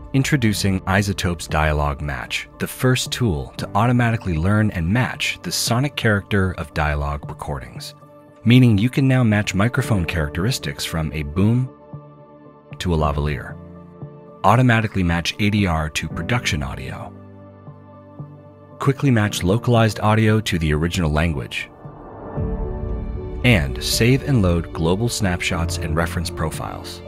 Introducing iZotope's Dialogue Match, the first tool to automatically learn and match the sonic character of dialogue recordings, meaning you can now match microphone characteristics from a boom to a lavalier, automatically match ADR to production audio, quickly match localized audio to the original language, and save and load global snapshots and reference profiles.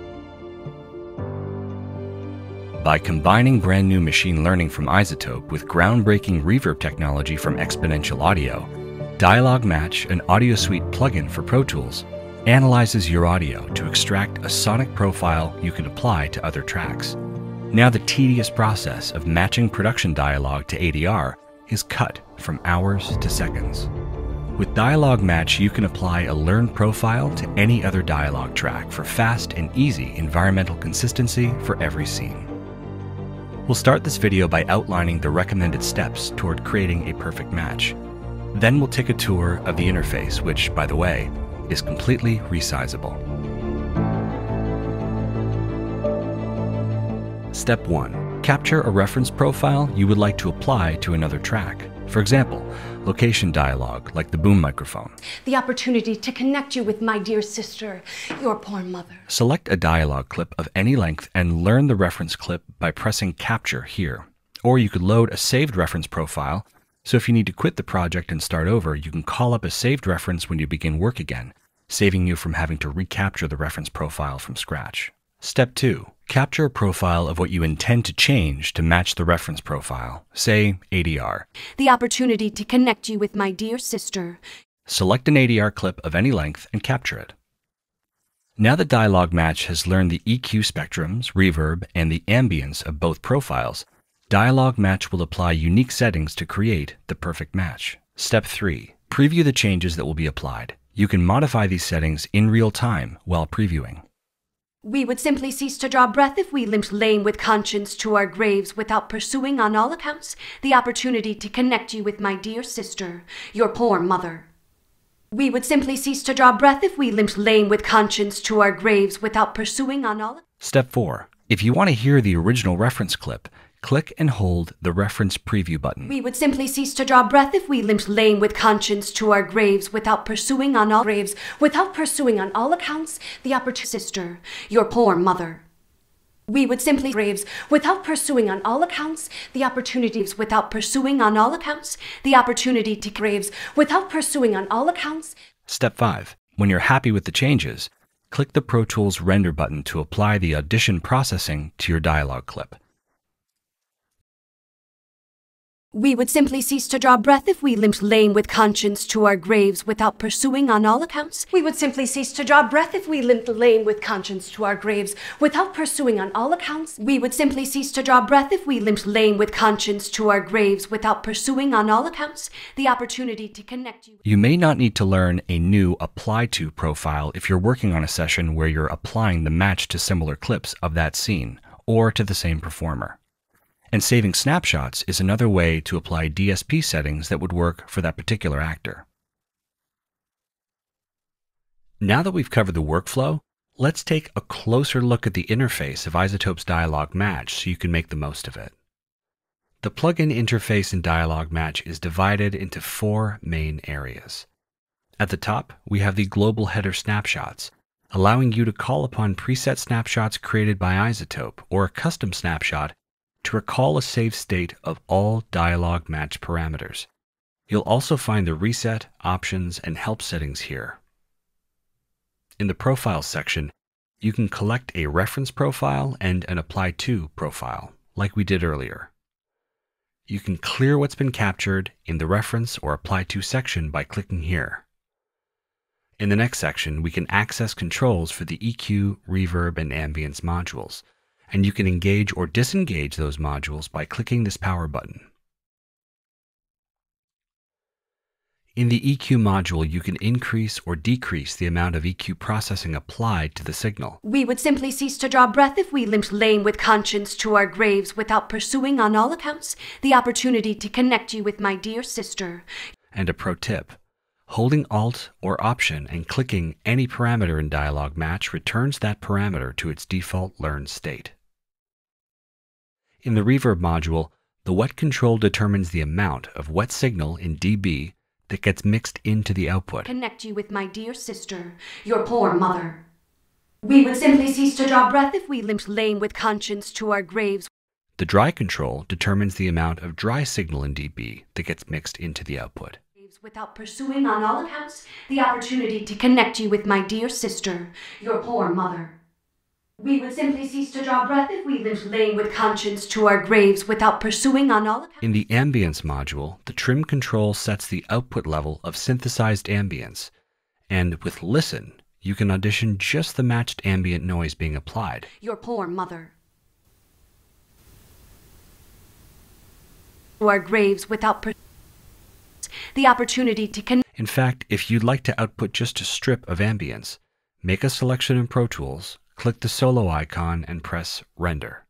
By combining brand new machine learning from iZotope with groundbreaking reverb technology from Exponential Audio, Dialogue Match, an AudioSuite plugin for Pro Tools, analyzes your audio to extract a sonic profile you can apply to other tracks. Now the tedious process of matching production dialogue to ADR is cut from hours to seconds. With Dialogue Match, you can apply a learned profile to any other dialogue track for fast and easy environmental consistency for every scene. We'll start this video by outlining the recommended steps toward creating a perfect match. Then we'll take a tour of the interface, which, by the way, is completely resizable. Step 1. Capture a reference profile you would like to apply to another track. For example, location dialogue, like the boom microphone. The opportunity to connect you with my dear sister, your poor mother. Select a dialogue clip of any length and learn the reference clip by pressing Capture here. Or you could load a saved reference profile, so if you need to quit the project and start over, you can call up a saved reference when you begin work again, saving you from having to recapture the reference profile from scratch. Step 2. Capture a profile of what you intend to change to match the reference profile, say ADR. The opportunity to connect you with my dear sister. Select an ADR clip of any length and capture it. Now that Dialogue Match has learned the EQ spectrums, reverb, and the ambience of both profiles, Dialogue Match will apply unique settings to create the perfect match. Step 3. Preview the changes that will be applied. You can modify these settings in real time while previewing. We would simply cease to draw breath if we limped lame with conscience to our graves without pursuing on all accounts the opportunity to connect you with my dear sister, your poor mother. We would simply cease to draw breath if we limped lame with conscience to our graves without pursuing on all. Step 4. If you want to hear the original reference clip, click and hold the reference preview button. We would simply cease to draw breath if we limped lame with conscience to our graves without pursuing on all accounts the opportunity sister, your poor mother. We would simply graves without pursuing on all accounts the opportunities without pursuing on all accounts the opportunity to graves without pursuing on all accounts. Step 5. When you're happy with the changes, click the Pro Tools Render button to apply the audition processing to your dialogue clip. We would simply cease to draw breath if we limped lame with conscience to our graves without pursuing on all accounts. We would simply cease to draw breath if we limped lame with conscience to our graves without pursuing on all accounts. We would simply cease to draw breath if we limped lame with conscience to our graves without pursuing on all accounts the opportunity to connect you. You may not need to learn a new Apply To profile if you're working on a session where you're applying the match to similar clips of that scene or to the same performer. And saving snapshots is another way to apply DSP settings that would work for that particular actor. Now that we've covered the workflow, let's take a closer look at the interface of iZotope's Dialogue Match so you can make the most of it. The plugin interface in Dialogue Match is divided into 4 main areas. At the top, we have the global header snapshots, allowing you to call upon preset snapshots created by iZotope or a custom snapshot to recall a saved state of all Dialogue Match parameters. You'll also find the reset, options, and help settings here. In the Profiles section, you can collect a reference profile and an Apply To profile, like we did earlier. You can clear what's been captured in the Reference or Apply To section by clicking here. In the next section, we can access controls for the EQ, reverb, and ambience modules, and you can engage or disengage those modules by clicking this power button. In the EQ module, you can increase or decrease the amount of EQ processing applied to the signal. We would simply cease to draw breath if we limped lame with conscience to our graves without pursuing on all accounts the opportunity to connect you with my dear sister. And a pro tip: holding Alt or Option and clicking any parameter in Dialogue Match returns that parameter to its default learned state. In the reverb module, the wet control determines the amount of wet signal in dB that gets mixed into the output. Connect you with my dear sister, your poor mother. We would simply cease to draw breath if we limped lame with conscience to our graves. The dry control determines the amount of dry signal in dB that gets mixed into the output. Without pursuing on all accounts the opportunity to connect you with my dear sister, your poor mother. We would simply cease to draw breath if we limped lame with conscience to our graves without pursuing on all accounts. In the ambience module, the trim control sets the output level of synthesized ambience, and with listen, you can audition just the matched ambient noise being applied. Your poor mother. To our graves without the opportunity to connect. In fact, if you'd like to output just a strip of ambience, make a selection in Pro Tools, click the solo icon and press Render.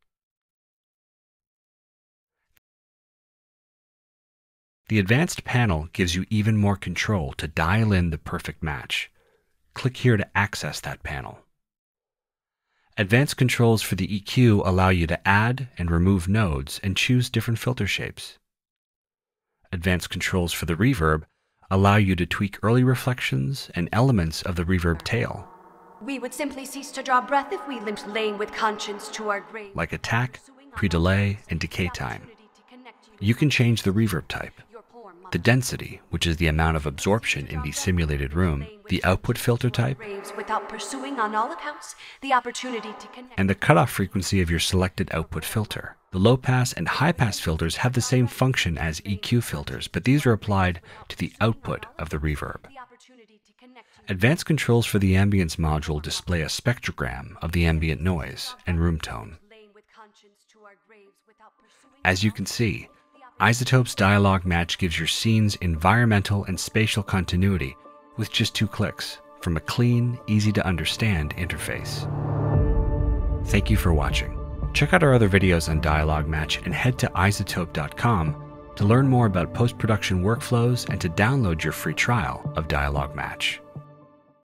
The advanced panel gives you even more control to dial in the perfect match. Click here to access that panel. Advanced controls for the EQ allow you to add and remove nodes and choose different filter shapes. Advanced controls for the reverb allow you to tweak early reflections and elements of the reverb tail. We would simply cease to draw breath if we limped lame with conscience to our grave. Like attack, pre-delay, and decay time. You can change the reverb type, the density, which is the amount of absorption in the simulated room, the output filter type, without pursuing on all accounts the opportunity to connect. And the cutoff frequency of your selected output filter. The low-pass and high-pass filters have the same function as EQ filters, but these are applied to the output of the reverb. Advanced controls for the ambience module display a spectrogram of the ambient noise and room tone. As you can see, iZotope's dialogue match gives your scenes environmental and spatial continuity with just 2 clicks from a clean, easy-to-understand interface. Thank you for watching. Check out our other videos on Dialogue Match and head to iZotope.com to learn more about post-production workflows and to download your free trial of Dialogue Match.